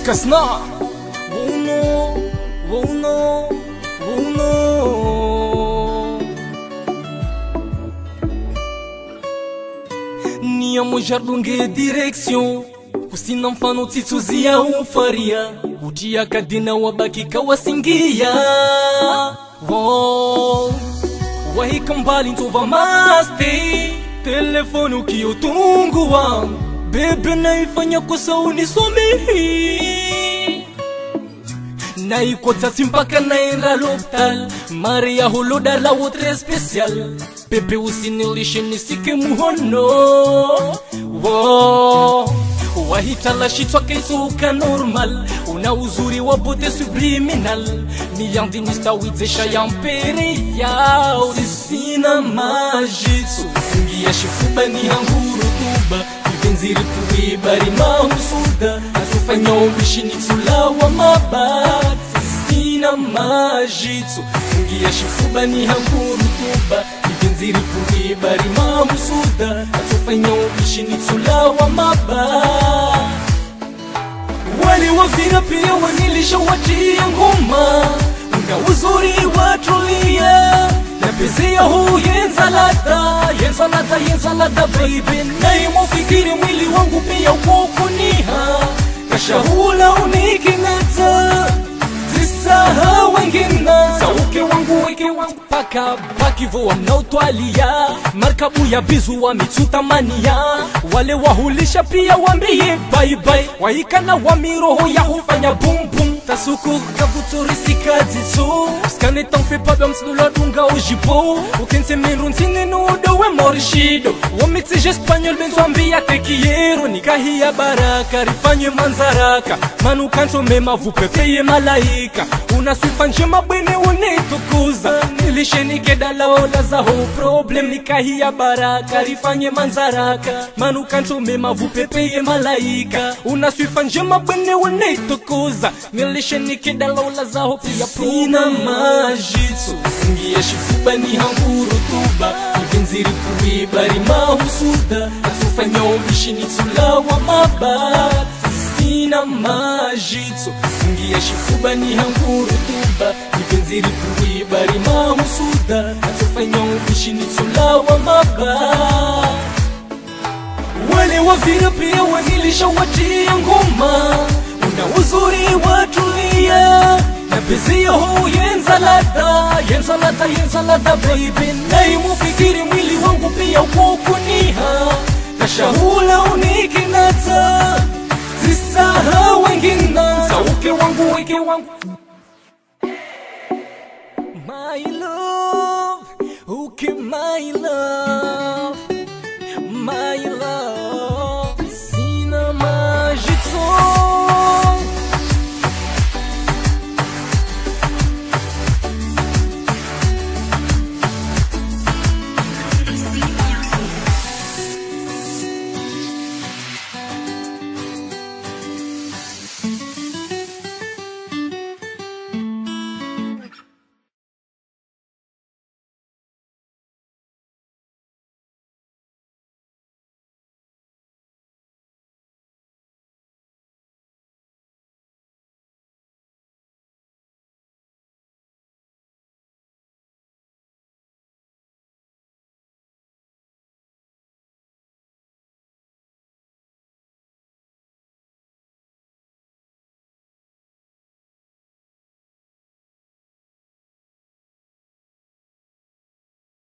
Kasna. Oh no, oh no, oh no. Nia mojar lunge direction kusina mfano tituzia ufaria ujia kadina wabaki kawasingia. Wow, wahika mbali ntova maste telefoni ukiotungua bebe naifanya kosa unisomehi na ikota simpaka naenda l'hôpital Maria holoda la wotre special bebe usinilishe nisike muhono. Wow, wahita la shitwa kaisuka normal una uzuri wa bote subliminal ni yandi nistawizesha ya mpere ya sisina majitsu ngia shifuba ni hanguru tuba ivenziri kuibari mahusuda azufanya umbishi nitsulawa mabat sisina majitsu ngia shifuba ni hanguru tuba ivenziri kuibari mahusuda azufanya umbishi nitsulawa mabat. Wale wavira pia wanilisha watia ngoma una uzuri watulia na pezea huu yenzalata baby na imufikiri mwili wangu pia ukokuniha kashahula unikinata zisaha wengina sauke wangu weke wangu paka pakivo wanautwalia markabu ya bizu wa mitsutamania wale wahulisha pia wambie bye bye waikana wa miroho ya hufanya boom boom tasuku kafuturisika zitsu skane t'en fais pas bam snula dunga ojipo ukense menruntine nudo we morishido wamitsije espanyol benzwambia tekiero nikahia baraka rifanye manzaraka manu kanto mema vupepeye malaika unasifa njema bwene unitukuza nilishenike dalaola za ho problem nikahia baraka rifanye manzaraka manu kanto mema vupepeye malaika unasifa njema bwene unitukuza nilishenike dalaola za ho pia sina majitsu ngia shifuba ni hanguru tuba ivenziri kuibari mahusuda azufanya umbishi nitsulawa mabat sina majitsu ngia shifuba ni hanguru tuba ivenziri kuibari mahusuda azufanya umbishi nitsulawa mabat. Wale wavira pia wanilisha watia ngoma una uzuri watulia na pezea huu yenzalata baby na imufikiri mwili wangu pia ukokuniha kashahula unikinata zisaha wengina sauke wangu weke wangu my love, okay my love, my love.